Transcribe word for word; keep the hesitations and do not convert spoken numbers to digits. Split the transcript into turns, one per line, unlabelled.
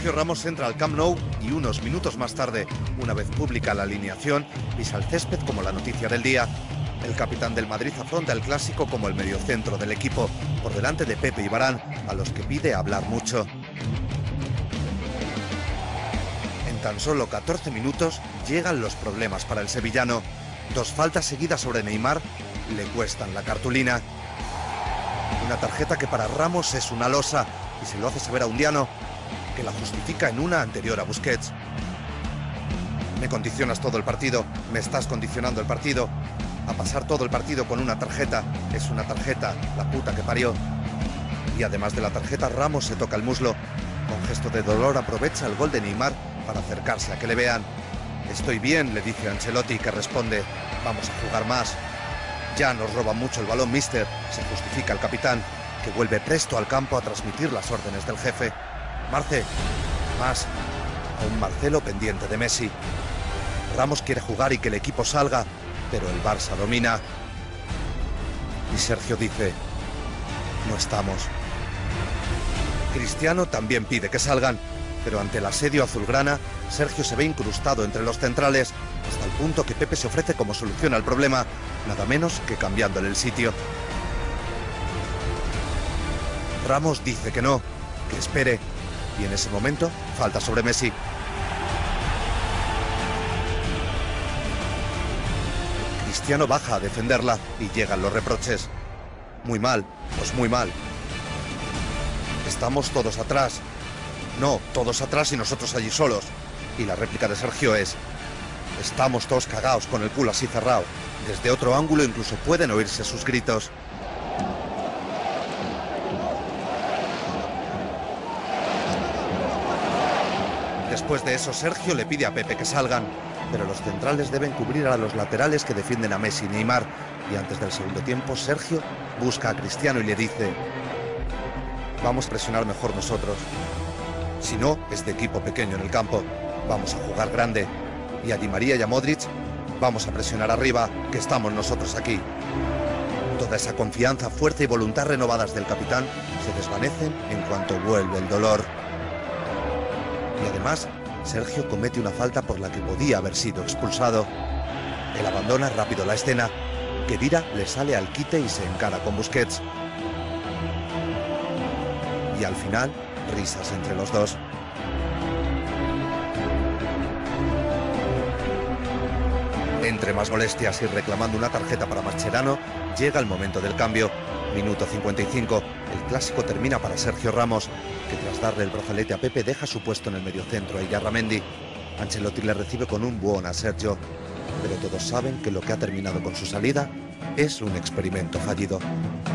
Sergio Ramos entra al Camp Nou y unos minutos más tarde, una vez pública la alineación, pisa el césped como la noticia del día. El capitán del Madrid afronta el clásico como el mediocentro del equipo, por delante de Pepe y Varane, a los que pide hablar mucho. En tan solo catorce minutos llegan los problemas para el sevillano. Dos faltas seguidas sobre Neymar le cuestan la cartulina. Una tarjeta que para Ramos es una losa y se lo hace saber a Undiano, que la justifica en una anterior a Busquets. Me condicionas todo el partido, me estás condicionando el partido. A pasar todo el partido con una tarjeta, es una tarjeta, la puta que parió. Y además de la tarjeta, Ramos se toca el muslo. Con gesto de dolor aprovecha el gol de Neymar para acercarse a que le vean. Estoy bien, le dice a Ancelotti, que responde, vamos a jugar más. Ya nos roba mucho el balón, mister, se justifica el capitán, que vuelve presto al campo a transmitir las órdenes del jefe. Marce, más, a un Marcelo pendiente de Messi. Ramos quiere jugar y que el equipo salga, pero el Barça domina. Y Sergio dice, no estamos. Cristiano también pide que salgan, pero ante el asedio azulgrana, Sergio se ve incrustado entre los centrales, hasta el punto que Pepe se ofrece como solución al problema, nada menos que cambiándole el sitio. Ramos dice que no, que espere, y en ese momento falta sobre Messi. Cristiano baja a defenderla y llegan los reproches. Muy mal, pues muy mal. Estamos todos atrás. No, todos atrás y nosotros allí solos. Y la réplica de Sergio es, estamos todos cagados con el culo así cerrado. Desde otro ángulo incluso pueden oírse sus gritos. Después de eso, Sergio le pide a Pepe que salgan, pero los centrales deben cubrir a los laterales que defienden a Messi y Neymar. Y antes del segundo tiempo, Sergio busca a Cristiano y le dice, vamos a presionar mejor nosotros. Si no, es de equipo pequeño en el campo. Vamos a jugar grande. Y a Di María y a Modric, vamos a presionar arriba, que estamos nosotros aquí. Toda esa confianza, fuerza y voluntad renovadas del capitán se desvanecen en cuanto vuelve el dolor. Y además, Sergio comete una falta por la que podía haber sido expulsado. Él abandona rápido la escena. Khedira le sale al quite y se encara con Busquets. Y al final, risas entre los dos. Entre más molestias y reclamando una tarjeta para Mascherano, llega el momento del cambio. Minuto cincuenta y cinco. El clásico termina para Sergio Ramos, que tras darle el brazalete a Pepe deja su puesto en el mediocentro a Illarramendi. Ancelotti le recibe con un buon a Sergio, pero todos saben que lo que ha terminado con su salida es un experimento fallido.